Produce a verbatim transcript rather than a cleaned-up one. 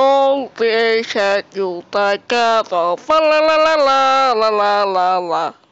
don't wish that you together. Fa la la la la la la la la.